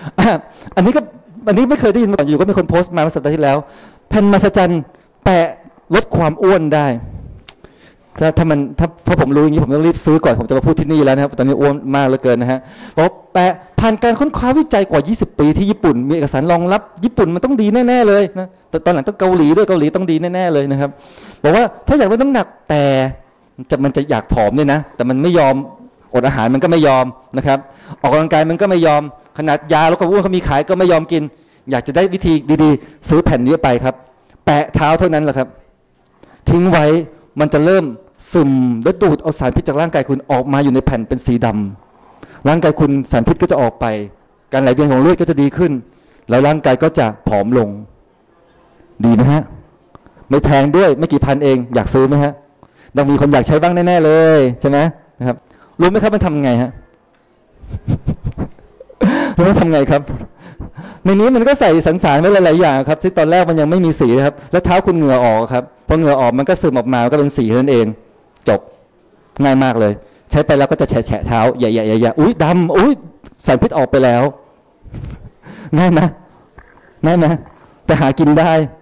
อันนี้ไม่เคยได้ยินมาก่อนอยู่ก็มีคนโพสต์มาเมื่อสัปดาห์ที่แล้วแผ่นมหัศจรรย์แปะลดความอ้วนได้ถ้าผมรู้อย่างนี้ผมต้องรีบซื้อก่อนผมจะมาพูดที่นี่แล้วนะครับตอนนี้อ้วนมากเหลือเกินนะฮะเพราะแปะผ่านการค้นคว้าวิจัยกว่า20ปีที่ญี่ปุ่นมีเอกสารรองรับญี่ปุ่นมันต้องดีแน่ๆเลยนะแต่ตอนหลังต้องเกาหลีด้วยเกาหลีต้องดีแน่ๆเลยนะครับบอกว่าถ้าอยากลดน้ำหนักแต่มันจะอยากผอมเนี่ยนะแต่มันไม่ยอมอดอาหารมันก็ไม่ยอมนะครับออกกำลังกายมันก็ไม่ยอมขนาดยาลดความอ้วนเขามีขายก็ไม่ยอมกินอยากจะได้วิธีดีๆซื้อแผ่นนี้ไปครับแปะเท้าเท่านั้นแหละครับทิ้งไว้มันจะเริ่มซึมและดูดเอาสารพิษจากร่างกายคุณออกมาอยู่ในแผ่นเป็นสีดำร่างกายคุณสารพิษก็จะออกไปการไหลเวียนของเลือดก็จะดีขึ้นแล้วร่างกายก็จะผอมลงดีไหมฮะไม่แพงด้วยไม่กี่พันเองอยากซื้อไหมฮะต้องมีคนอยากใช้บ้างแน่ๆเลยใช่ไหมนะครับรู้ไหมครับมันทำไงฮะ รู้ไหมทำไงครับในนี้มันก็ใส่สารไว้หลายๆอย่างครับที่ตอนแรกมันยังไม่มีสีครับแล้วเท้าคุณเหงื่อออกครับพอเหงื่อออกมันก็ซึมออกมาก็เป็นสีนั่นเองจบง่ายมากเลยใช้ไปแล้วก็จะแฉะเท้าใหญ่ๆอุ้ยดำอุ้ยสารพิษออกไปแล้วง่ายไหมแต่หากินได้